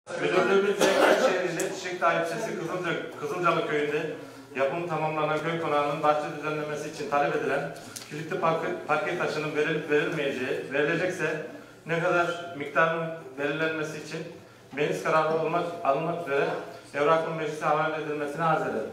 Müdürlüğümüz Zeytin şehrinde Çiçek Takipçisi Kızılcalı köyünde yapım tamamlanan köy konağının bahçe düzenlemesi için talep edilen kilitli parke taşının verilip verilmeyeceği, verilecekse ne kadar miktarının belirlenmesi için meclis kararı alınmak üzere evrakın meclise havale edilmesini arz ederim.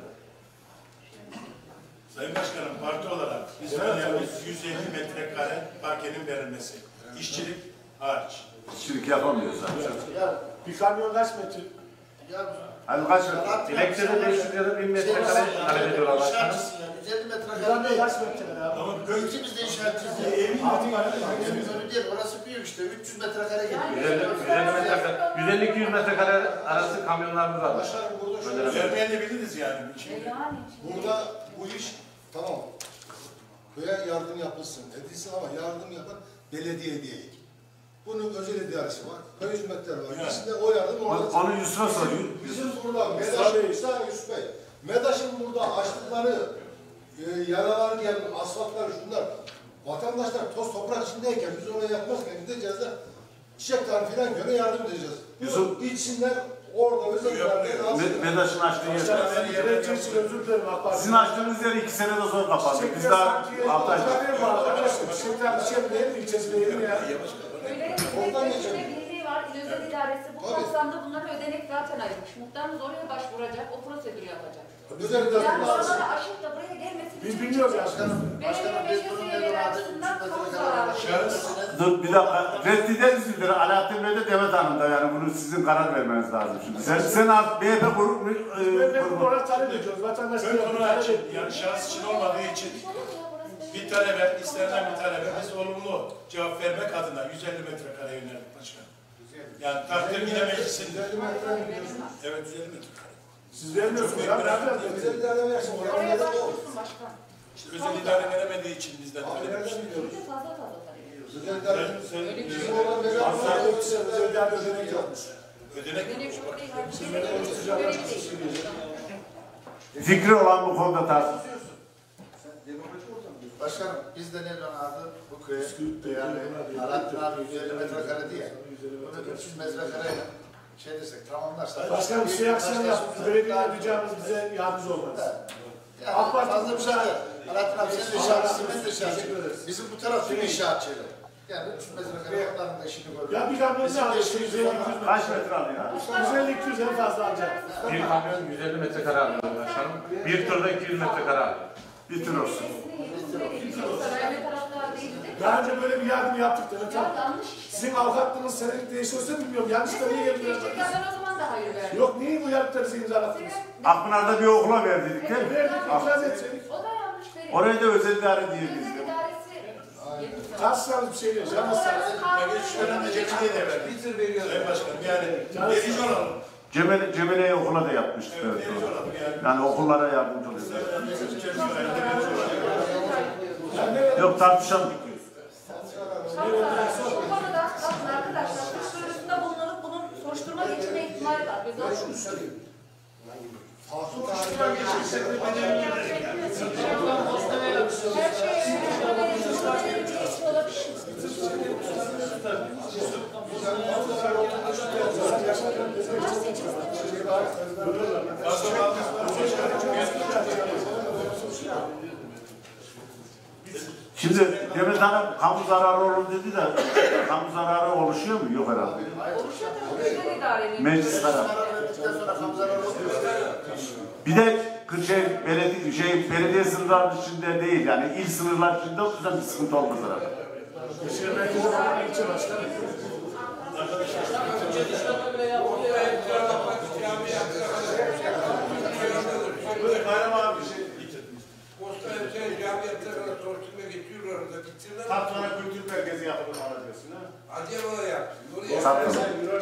Sayın Başkanım, parti olarak biz önerimiz 150 metrekare parkenin verilmesi. İşçilik hariç. İşçilik yapamıyoruz zaten. Ya bir kamyon kaç metre? Hani kaç metre? Dilekçede 500 ya da 1000 metrekare talep ediyorlar başkanım. 150 metrekare Kamyon değil. kaç metre ya? Ama İkimiz de inşaatçıyız ya. Önü değil, orası büyük işte. 300 metrekare geliyor. 150-200 metrekare arası kamyonlarımız var. Başkanım burada şöyle vermeyebiliriz yani. burada bu iş tamam. Köye yardım yapılsın edilsin ama yardım yapan belediye değil. Bunun özel idaresi var. Köy hizmetleri var. İkisinde o yardım olmaz. Onu Yusuf'a soruyor. Bizim burada Yusuf Bey. MEDAŞ'ın burada açtıkları yaraları diyelim, asfaltlar, şunlar. Vatandaşlar toz toprak içindeyken biz oraya yapmazken gideceğiz de çiçek tarifine göre yardım edeceğiz. Yusuf gitsinler orada özel MEDAŞ'ın açtığı yer. Sizin açtığınız yer 2 senede zor kapandı. Biz daha 6 ay. Oradan birliği var, il özel idaresi. Bu kapsamda bunlara ödenek zaten ayırmış. Muhtarımız oraya başvuracak, o prosedürü yapacak. Yani oraları aşıp da buraya gelmesi Biz bilmiyoruz başkanım. Başkanım biz bunun nedir adı 300 metrekare. Dur bir dakika. Reddeder misiniz? Alaaddin Bey de Demet Hanım da yani bunu sizin karar vermeniz lazım şimdi. Sen BHP grubu... BHP olarak talep ediyoruz. Vatandaşlar Yani şahıs için olmadığı için bir talebe, istenilen bir talebe biz olumlu cevap vermek adına 150 metrekare yönelik başkanım. Yani takdir yine meclisinde. Evet 150 metrekare. Siz vermiyorsunuz ya. özel idare versin. Oraya başvursun başkan. İşte özel idare veremediği için bizden talep ediyoruz. Fazla talep ediyoruz. Özel idare bizim olan veri Özel idare ödenek yapmış. Ödenek Fikri olan bu konuda tartışıyoruz. Başkanım biz de ne adı bu köye yani Alaaddin abi 150 metrekare diye. Bunu 300 metrekareyle şey desek tamamlarsak. Başkanım şey akşam yaptık. Belediye ricamız bize yardımcı olmaz. Yani fazla bir şey değil. Alaaddin abi sen de inşaatçısın, ben de inşaatçıyım. Bizim bu taraf tüm inşaatçılar. Yani 300 metrekare onların da işini görüyor. Ya bir kamyon ne alıyor? 150-200 Kaç metre alıyor? 150-200 en fazla alacak. Bir kamyon 150 metrekare alıyor başkanım. Bir turda 200 metrekare alıyor. Bir tür olsun. Daha önce böyle bir yardım yaptık Demet Hanım. Sizin avukatlığınız senelik değişiyorsa bilmiyorum. Yanlışlıkla niye gelmiyor? Ben o zaman da hayır verdim. Yok niye bu yardıkları siz imzalattınız? Akpınar'da bir okula verdik değil mi? Verdik, itiraz etseydik. O da yanlış verin. Oraya da özel idare diye Özel biz. idaresi. Karşılarız bir şey değil. Yalnız şu dönemde geçici de verdik. Bir tür veriyoruz. Sayın Başkanım yani verici olalım. Cemele'ye okula da yapmıştık. Evet, Verici olalım yani. yani okullara yardımcı oluyoruz. Yok tartışalım. Bu konuda bakın arkadaşlar suç duyurusunda bulunup bunun soruşturma geçirme ihtimali var. Biz onu farklı tarihler geçirse Şimdi Demet Hanım kamu zararı olur dedi de kamu zararı oluşuyor mu? Yok herhalde. Meclis tarafı. Bir de belediye sınırları içinde değil yani il sınırları içinde o yüzden bir sıkıntı olmaz herhalde. Tatlılara kültür merkezi yapılır aracısına. Acaba yaptı. Tatlı.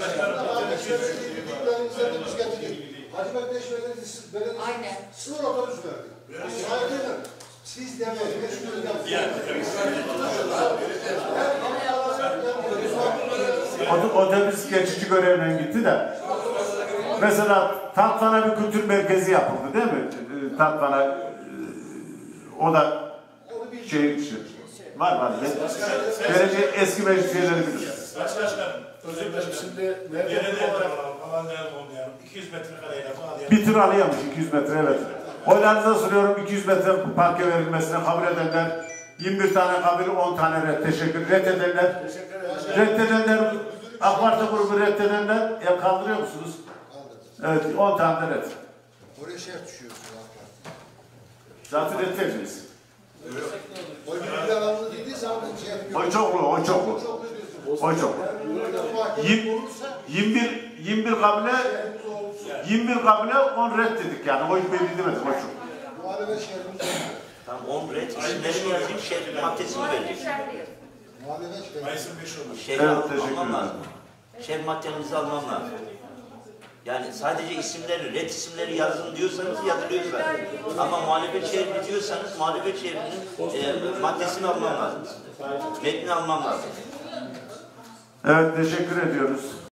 Hacı Bektaş Belediyesi sınır otobüs verdi. Siz demeyin. Otobüs geçici görevden gitti de. Mesela Tatlılara bir kültür merkezi yapıldı değil mi? Tatlılara o da şey var. Belediye eski meclis üyeleri bilir. Başkanım. Şimdi Belediye olarak falan 200 metrekareyle bağlayan. Bir tır alıyormuş 200 metre, evet. Oylarınıza soruyorum, 200 metre parke verilmesine kabul edenler, 21 tane kabul, 10 tane red. Teşekkür. Reddedenler, reddedenler, AK Parti grubu reddedenler, kaldırıyor musunuz? Evet, 10 tane de red. Oraya şey düşüyorsun AK Parti. Zaten reddediniz. Oy birlikte alanında değilse abi şey yapıyor. Oy çoklu, oy çoklu. Oy çoklu. 21 kabile, 21 kabile 10 red dedik yani. Oy belli demedik, oy çok. Muhalefet şehrimiz oldu. Tam 10 red isimlerini yazayım, şehrin maddesini verecek. Muhalefet şehrimiz. Mayıs'ın 5 olur. Şehri Evet, teşekkür almam ederim. lazım. Şehir maddenizi almam lazım. Yani sadece isimleri, red isimleri yazın diyorsanız yazılıyor zaten. Ama muhalefet şehri diyorsanız muhalefet şehrinin maddesini almam lazım. Metni almam lazım. Evet, teşekkür ediyoruz.